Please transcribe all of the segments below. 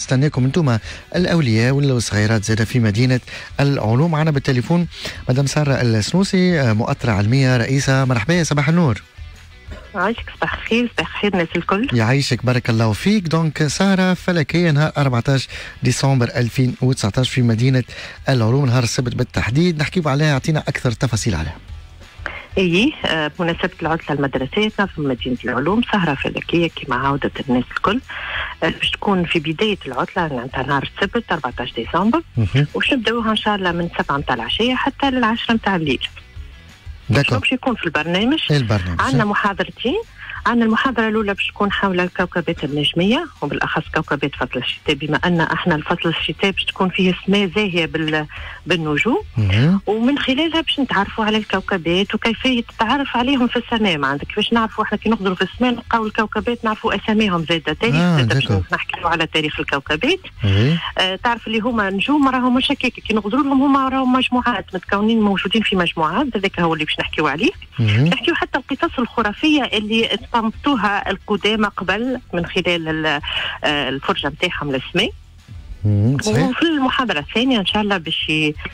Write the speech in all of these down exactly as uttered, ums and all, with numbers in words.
تستناكم انتم الاولياء والصغيرات زاده في مدينه العلوم. معنا بالتليفون مدام ساره السنوسي، مؤطره علميه رئيسه. مرحبا، صباح النور. يعيشك، صباح الخير. صباح الخير الناس الكل. يعيشك، بارك الله فيك. دونك ساره فلكيه نهار أربعطاش ديسمبر ألفين وتسعطاش في مدينه العلوم، نهار السبت بالتحديد. نحكيو عليها، اعطينا اكثر تفاصيل عليها. ايه آه بمناسبه العطله المدرسيه في مدينه العلوم سهره فلكيه كما عودت الناس الكل. آه باش تكون في بدايه العطله نتاع نهار السبت أربعطاش ديسمبر، وباش نبداوها ان شاء الله من سبعة نتاع العشيه حتى للعشرة نتاع الليل. داكور. باش يكون في البرنامج البرنامج عندنا محاضرتين. عندنا المحاضرة الأولى باش تكون حول الكوكبات النجمية وبالأخص كوكبات فصل الشتاء، بما أن احنا الفصل الشتاء باش تكون فيه سماء زاهية بال... بالنجوم، ومن خلالها باش نتعرفوا على الكوكبات وكيفية التعرف عليهم في السماء. معناتها كيفاش نعرفوا احنا كي نخضروا في السماء نلقاو الكوكبات نعرفوا أساميهم زادة. تاريخ آه زادة باش نحكيو على تاريخ الكوكبات. آه تعرف اللي هما نجوم راهم مش هكاك كي نخضروا لهم، هما راهم مجموعات متكونين موجودين في مجموعات. هذاك هو اللي باش نحكيو عليه. نحكيو حتى القصص الخرافية اللي استنبطوها القدامى قبل من خلال الفرجة نتاعهم للسماء. وفي المحاضرة الثانية إن شاء الله باش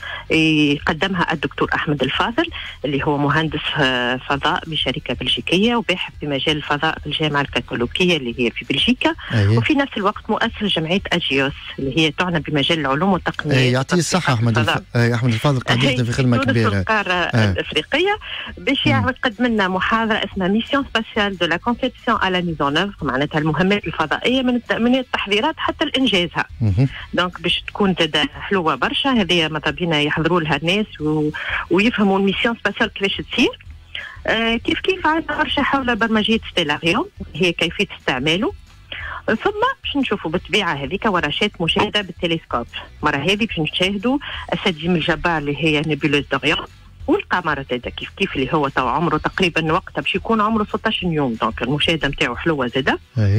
يقدمها الدكتور أحمد الفاضل اللي هو مهندس فضاء بشركة بلجيكية وباحث بمجال الفضاء في الجامعة الكاثوليكية اللي هي في بلجيكا. أيه. وفي نفس الوقت مؤسس جمعية أجيوس اللي هي تعنى بمجال العلوم والتقنية. أيه يعطيه الصحة أحمد الفاضل. أيه أحمد الفاضل قاعد يخدم في خدمة كبيرة. القارة أه. الأفريقية باش يقدم لنا محاضرة اسمها ميسيون سباسيال دو لا كونسيبسيون à la mise en œuvre، معناتها المهمات الفضائية من من التحضيرات حتى لإنجازها. دونك باش تكون تدا حلوه برشا. هذه ماذا بينا يحضروا لها الناس و... ويفهموا الميسيون سباسيال كيفاش تصير. آه كيف كيف عندنا برشا حول برمجيه ستيلاريوم هي كيفيه استعماله. ثم باش نشوفوا بالطبيعه هذيك ورشات مشاهده بالتلسكوب. مره هذه باش نشاهدوا السديم الجبار اللي هي نيبولوز دوريون، والقمر هذا كيف كيف اللي هو تو عمره تقريبا وقتها باش يكون عمره ستطاش يوم. دونك المشاهده نتاعو حلوه زاده.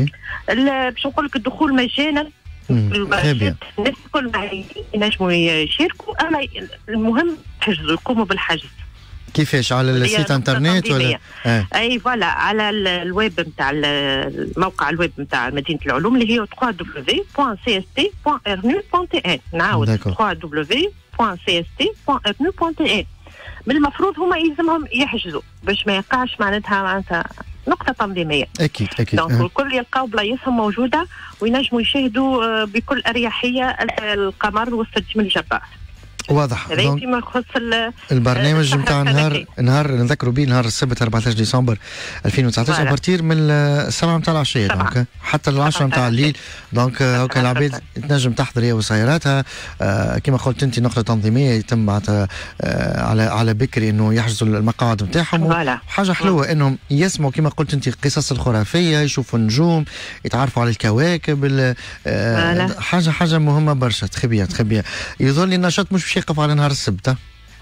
باش نقول لك الدخول مجانا. الناس الكل ينجموا يشاركوا، اما المهم حجزوا يقوموا بالحجز. كيفاش على السيت انترنت ولا آه. اي فوالا على الويب نتاع الموقع الويب نتاع مدينه العلوم اللي هي دبليو دبليو دبليو بوان سي اس تي بوان ارنو بوان تي ان. نعاود دبليو دبليو دبليو بوان سي اس تي بوان ارنو بوان تي ان. من المفروض هما يلزمهم يحجزوا باش ما يقعش معناتها معناتها نقطة تنظيمية. أكيد أكيد. دونك أه. الكل يلقاو بلايصهم موجودة وينجموا يشاهدوا بكل أريحية القمر والسديم الجبار. واضح. هذا فيما يخص البرنامج نتاع نهار نهار نذكروا به نهار السبت أربعطاش ديسمبر ألفين وتسعطاش ابارتير من السبعة نتاع العشية دونك حتى العشرة نتاع الليل. دونك هاكا العباد تنجم تحضر هي وسياراتها. آه كما قلت انت نقطة تنظيمية يتم آه على على بكري انه يحجزوا المقاعد نتاعهم. حاجة حلوة انهم يسمعوا كما قلت انت القصص الخرافية، يشوفوا النجوم، يتعرفوا على الكواكب. آه حاجة حاجة مهمة برشا. تخبيه تخبيه يظل النشاط مش باش يقف على نهار السبت.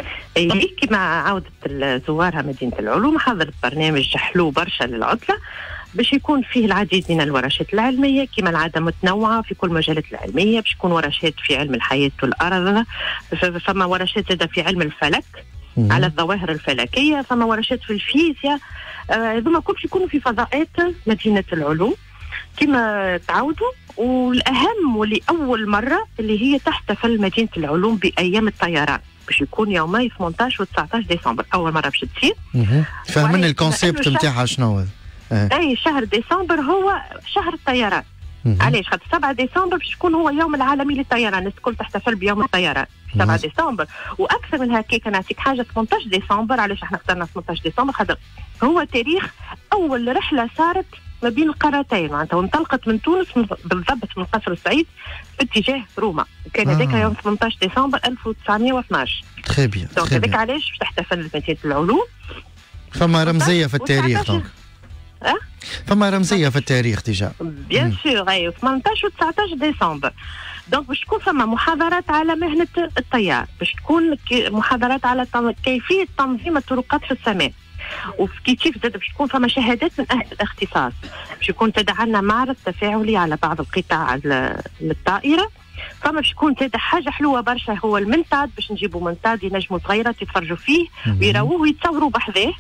اي كما عودة زوارها مدينة العلوم حضرت برنامج حلو برشا للعطلة باش يكون فيه العديد من الورشات العلمية كما العادة متنوعة في كل المجالات العلمية. باش يكون ورشات في علم الحياة والأرض، فما ورشات زادة في علم الفلك مم. على الظواهر الفلكية، فما ورشات في الفيزياء. هذوما آه كل يكونوا في فضاءات مدينة العلوم كما تعودوا. والأهم واللي أول مرة اللي هي تحتفل مدينة العلوم بأيام الطيران باش يكون يومي ثمنطاش و تسعطاش ديسمبر. أول مرة باش تصير. فهمنا الكونسيبت نتاعها شنو؟ أه. أي شهر ديسمبر هو شهر الطيران. علاش؟ خاطر سبعة ديسمبر باش يكون هو يوم العالمي للطيران، الناس الكل تحتفل بيوم الطيران سبعة ديسمبر. واكثر من هكاك نعطيك حاجه ثمنطاش ديسمبر. علاش احنا اخترنا ثمنطاش ديسمبر؟ خاطر هو تاريخ اول رحله صارت ما بين القارتين، معناتها وانطلقت من تونس بالضبط من قصر السعيد في اتجاه روما. كان هذاك آه. يوم ثمنطاش ديسمبر ألف وتسعمائة واثناش. تري بيان. دونك هذاك علاش باش تحتفل مدينة العلوم. فما رمزيه في التاريخ دونك. أه؟ فما رمزيه في التاريخ ديجا. بيان سور. اي ثمنطاش و تسعطاش ديسمبر. دونك باش تكون فما محاضرات على مهنه الطيار، باش تكون محاضرات على كيفيه تنظيم الطرقات في السماء. وفي كيف زاد باش تكون فما شهادات من اهل الاختصاص. باش يكون تدعنا معرض تفاعلي على بعض القطع للطائره. فما باش يكون زاد حاجه حلوه برشا هو المنطاد، باش نجيبوا منطاد ينجموا صغيره يتفرجوا فيه ويراووه ويتصوروا بحذاه.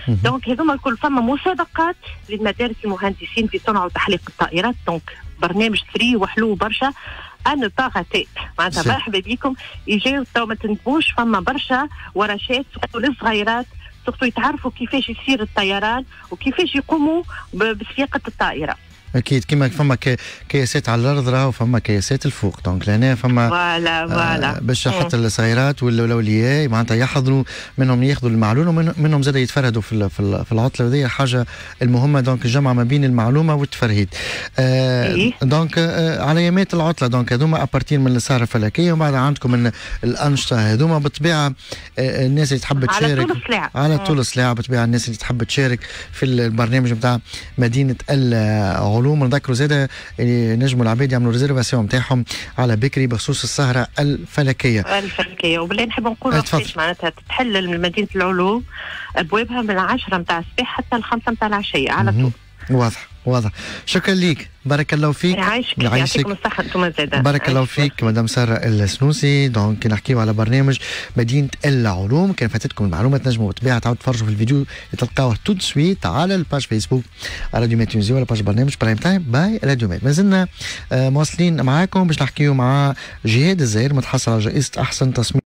دونك هذوما الكل فما مسابقات للمدارس المهندسين في صنع وتحليق الطائرات. دونك برنامج فري وحلو برشا ان باغاتي معناتها مرحبا بكم يجيو تو ما تنسوش فما برشا ورشات سورتو للصغيرات سورتو يتعرفوا كيفاش يصير الطيران وكيفاش يقوموا بسياقه الطائره. اكيد كيما فما كياسات على الارض راهو فما كياسات الفوق دونك لهنا فما فوالا فوالا آه باش حتى الصغيرات والاولياء معناتها يحضروا منهم ياخذوا المعلومه ومنهم زاد يتفرهدوا في في العطله هذه الحاجه المهمه دونك الجمع ما بين المعلومه والتفرهيد. آه إيه؟ دونك آه على يامات العطله دونك هذوما ابارتين من السهره الفلكيه ومن بعد عندكم من الانشطه هذوما بالطبيعه آه الناس اللي تحب تشارك على طول السلاع على طول السلاع بالطبيعه الناس اللي تحب تشارك في البرنامج نتاع مدينه العلوم. نذكروا زاده نجموا العباد يعملوا ريزيرفاسيون نتاعهم على بكري بخصوص السهره الفلكيه. الفلكيه وبالله نحب نقول وقتاش معناتها تتحل مدينه العلوم ابوابها من العشرة نتاع الصباح حتى الخمسة نتاع العشيه على طول. واضح واضح. شكرا ليك بارك الله فيك. يعيشك يعطيكم الصحة انتم زاده. بارك الله فيك مدام سارة السنوسي. دونك نحكيو على برنامج مدينة العلوم. كان فاتتكم المعلومة تنجموا بالطبيعة تعاودوا تفرجوا في الفيديو اللي تلقاوه تو سويت على الباج فيسبوك راديو مات تونسي ولا باج برنامج برايم تايم باي راديو مات. مازلنا آه مواصلين معاكم باش نحكيو مع جهاد الزاهر متحصل على جائزة أحسن تصميم